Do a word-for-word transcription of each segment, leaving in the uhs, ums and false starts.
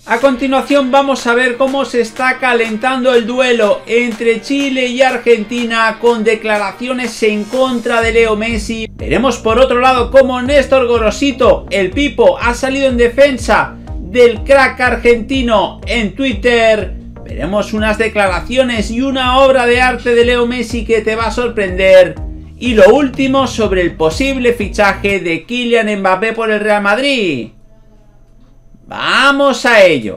A continuación vamos a ver cómo se está calentando el duelo entre Chile y Argentina con declaraciones en contra de Leo Messi. Veremos por otro lado cómo Néstor Gorosito, el Pipo, ha salido en defensa del crack argentino en Twitter. Veremos unas declaraciones y una obra de arte de Leo Messi que te va a sorprender. Y lo último sobre el posible fichaje de Kylian Mbappé por el Real Madrid. ¡Vamos a ello!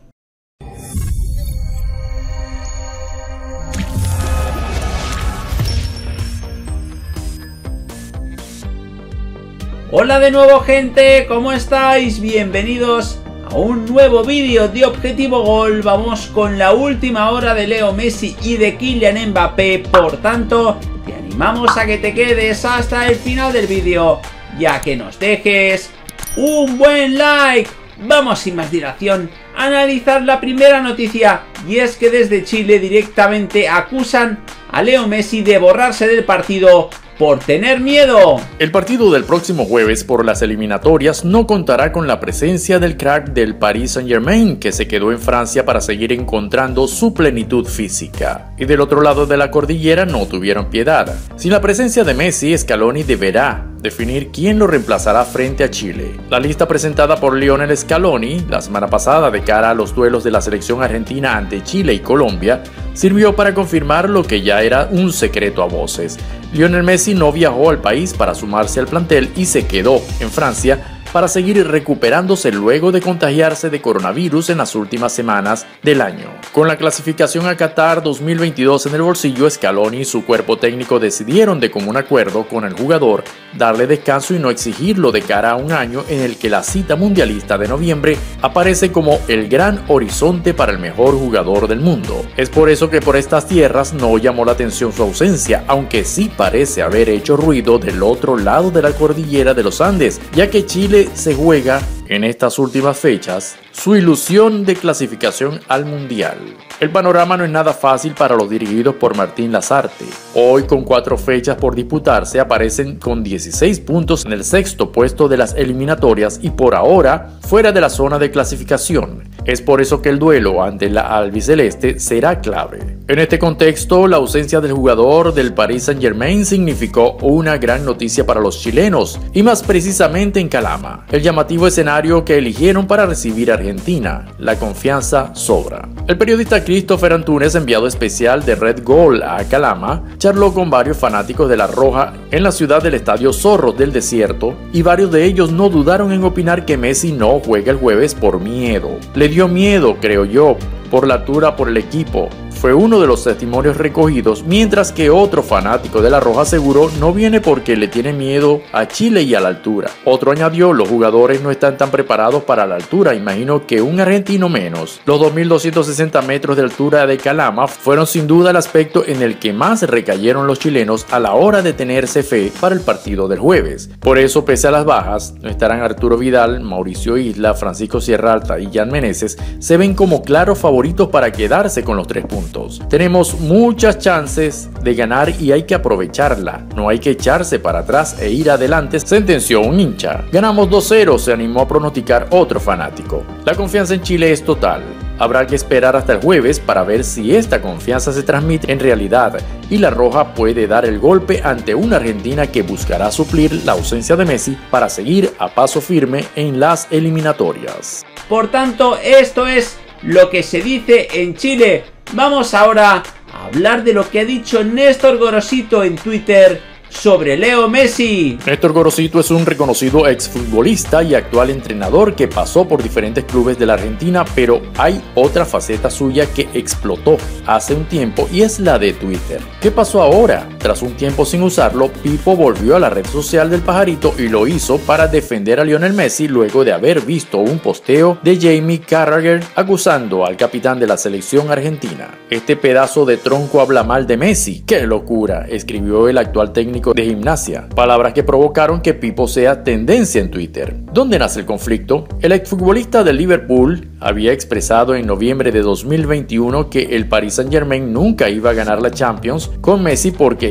Hola de nuevo, gente, ¿cómo estáis? Bienvenidos a un nuevo vídeo de Objetivo Gol. Vamos con la última hora de Leo Messi y de Kylian Mbappé. Por tanto, te animamos a que te quedes hasta el final del vídeo, ya que nos dejes un buen like. Vamos sin más dilación a analizar la primera noticia, y es que desde Chile directamente acusan a Leo Messi de borrarse del partido por tener miedo. El partido del próximo jueves por las eliminatorias no contará con la presencia del crack del Paris Saint-Germain, que se quedó en Francia para seguir encontrando su plenitud física. Y del otro lado de la cordillera no tuvieron piedad. Sin la presencia de Messi, Scaloni deberá definir quién lo reemplazará frente a Chile. La lista presentada por Lionel Scaloni la semana pasada de cara a los duelos de la selección argentina ante Chile y Colombia sirvió para confirmar lo que ya era un secreto a voces. Lionel Messi no viajó al país para sumarse al plantel y se quedó en Francia para seguir recuperándose luego de contagiarse de coronavirus en las últimas semanas del año. Con la clasificación a Qatar dos mil veintidós en el bolsillo, Scaloni y su cuerpo técnico decidieron de común acuerdo con el jugador darle descanso y no exigirlo de cara a un año en el que la cita mundialista de noviembre aparece como el gran horizonte para el mejor jugador del mundo. Es por eso que por estas tierras no llamó la atención su ausencia, aunque sí parece haber hecho ruido del otro lado de la cordillera de los Andes, ya que Chile se juega en estas últimas fechas su ilusión de clasificación al Mundial. El panorama no es nada fácil para los dirigidos por Martín Lazarte. Hoy, con cuatro fechas por disputarse, aparecen con dieciséis puntos en el sexto puesto de las eliminatorias y por ahora fuera de la zona de clasificación. Es por eso que el duelo ante la albiceleste será clave. En este contexto, la ausencia del jugador del Paris Saint-Germain significó una gran noticia para los chilenos, y más precisamente en Calama, el llamativo escenario que eligieron para recibir a Argentina. La confianza sobra. El periodista Christopher Antunes, enviado especial de Red Gold a Calama, charló con varios fanáticos de La Roja en la ciudad del Estadio Zorros del Desierto, y varios de ellos no dudaron en opinar que Messi no juega el jueves por miedo. Le dio miedo, creo yo, por la altura, por el equipo. Fue uno de los testimonios recogidos, mientras que otro fanático de La Roja aseguró no viene porque le tiene miedo a Chile y a la altura. Otro añadió, los jugadores no están tan preparados para la altura, imagino que un argentino menos. Los dos mil doscientos sesenta metros de altura de Calama fueron sin duda el aspecto en el que más recayeron los chilenos a la hora de tenerse fe para el partido del jueves. Por eso, pese a las bajas, no estarán Arturo Vidal, Mauricio Isla, Francisco Sierra Alta y Jan Meneses, se ven como claros favoritos para quedarse con los tres puntos. Tenemos muchas chances de ganar y hay que aprovecharla. No hay que echarse para atrás e ir adelante, sentenció un hincha. Ganamos dos cero, se animó a pronosticar otro fanático. La confianza en Chile es total. Habrá que esperar hasta el jueves para ver si esta confianza se transmite en realidad y La Roja puede dar el golpe ante una Argentina que buscará suplir la ausencia de Messi para seguir a paso firme en las eliminatorias. Por tanto, esto es lo que se dice en Chile. Vamos ahora a hablar de lo que ha dicho Néstor Gorosito en Twitter sobre Leo Messi. Néstor Gorosito es un reconocido exfutbolista y actual entrenador que pasó por diferentes clubes de la Argentina, pero hay otra faceta suya que explotó hace un tiempo y es la de Twitter. ¿Qué pasó ahora? Tras un tiempo sin usarlo, Pipo volvió a la red social del pajarito y lo hizo para defender a Lionel Messi luego de haber visto un posteo de Jamie Carragher acusando al capitán de la selección argentina. Este pedazo de tronco habla mal de Messi. ¡Qué locura!, escribió el actual técnico de Gimnasia, palabras que provocaron que Pipo sea tendencia en Twitter. ¿Dónde nace el conflicto? El exfutbolista del Liverpool había expresado en noviembre de dos mil veintiuno que el Paris Saint-Germain nunca iba a ganar la Champions con Messi porque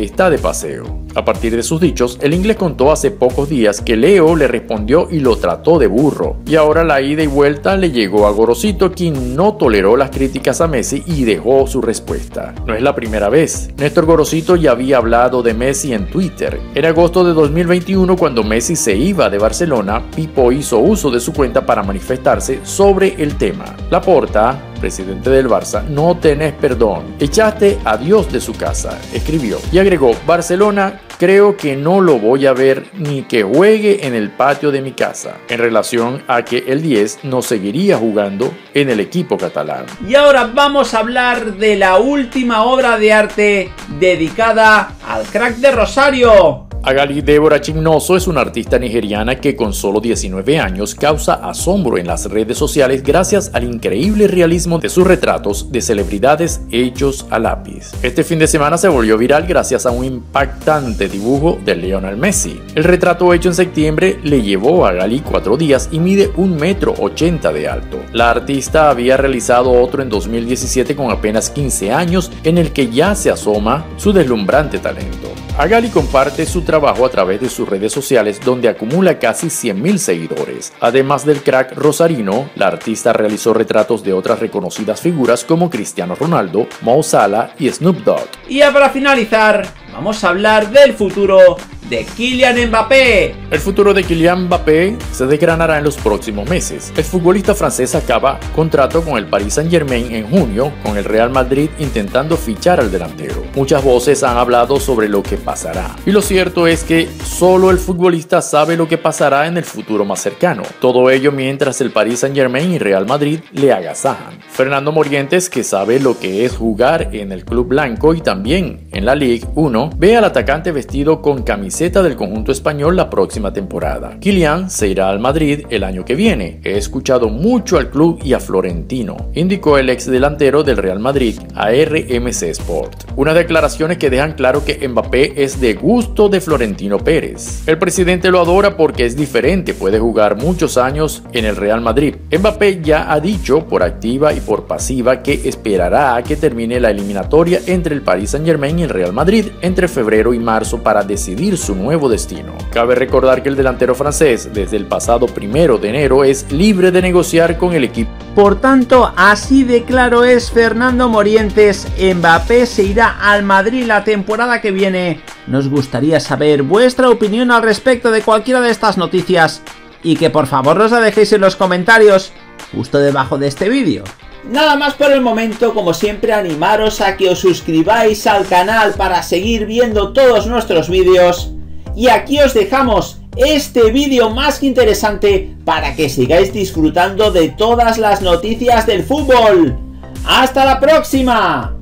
que está de paseo. A partir de sus dichos, el inglés contó hace pocos días que Leo le respondió y lo trató de burro. Y ahora la ida y vuelta le llegó a Gorosito, quien no toleró las críticas a Messi y dejó su respuesta. No es la primera vez. Néstor Gorosito ya había hablado de Messi en Twitter. En agosto de dos mil veintiuno, cuando Messi se iba de Barcelona, Pipo hizo uso de su cuenta para manifestarse sobre el tema. Laporta, presidente del Barça, no tenés perdón. Echaste a Dios de su casa, escribió. Y agregó, Barcelona, creo que no lo voy a ver ni que juegue en el patio de mi casa, en relación a que el diez no seguiría jugando en el equipo catalán. Y ahora vamos a hablar de la última obra de arte dedicada al crack de Rosario. Agali Deborah Chimnoso es una artista nigeriana que con solo diecinueve años causa asombro en las redes sociales gracias al increíble realismo de sus retratos de celebridades hechos a lápiz. Este fin de semana se volvió viral gracias a un impactante dibujo de Lionel Messi. El retrato hecho en septiembre le llevó a Agali cuatro días y mide un metro ochenta de alto. La artista había realizado otro en dos mil diecisiete con apenas quince años en el que ya se asoma su deslumbrante talento. Agali comparte su trabajo a través de sus redes sociales donde acumula casi cien mil seguidores. Además del crack rosarino, la artista realizó retratos de otras reconocidas figuras como Cristiano Ronaldo, Mo Salah y Snoop Dogg. Y ya para finalizar, vamos a hablar del futuro de Kylian Mbappé. El futuro de Kylian Mbappé se desgranará en los próximos meses. El futbolista francés acaba contrato con el Paris Saint-Germain en junio, con el Real Madrid intentando fichar al delantero. Muchas voces han hablado sobre lo que pasará. Y lo cierto es que solo el futbolista sabe lo que pasará en el futuro más cercano. Todo ello mientras el Paris Saint-Germain y Real Madrid le agasajan. Fernando Morientes, que sabe lo que es jugar en el club blanco y también en la Ligue uno, ve al atacante vestido con camiseta del conjunto español la próxima temporada. Kylian se irá al Madrid el año que viene. He escuchado mucho al club y a Florentino, indicó el ex delantero del Real Madrid a R M C Sport. Unas declaraciones que dejan claro que Mbappé es de gusto de Florentino Pérez. El presidente lo adora porque es diferente, puede jugar muchos años en el Real Madrid. Mbappé ya ha dicho por activa y por pasiva que esperará a que termine la eliminatoria entre el Paris Saint-Germain y el Real Madrid entre febrero y marzo para decidir su nuevo destino. Cabe recordar que el delantero francés desde el pasado primero de enero es libre de negociar con el equipo. Por tanto, así de claro es Fernando Morientes, Mbappé se irá al Madrid la temporada que viene. Nos gustaría saber vuestra opinión al respecto de cualquiera de estas noticias y que por favor nos la dejéis en los comentarios justo debajo de este vídeo. Nada más por el momento, como siempre animaros a que os suscribáis al canal para seguir viendo todos nuestros vídeos. Y aquí os dejamos este vídeo más que interesante para que sigáis disfrutando de todas las noticias del fútbol. ¡Hasta la próxima!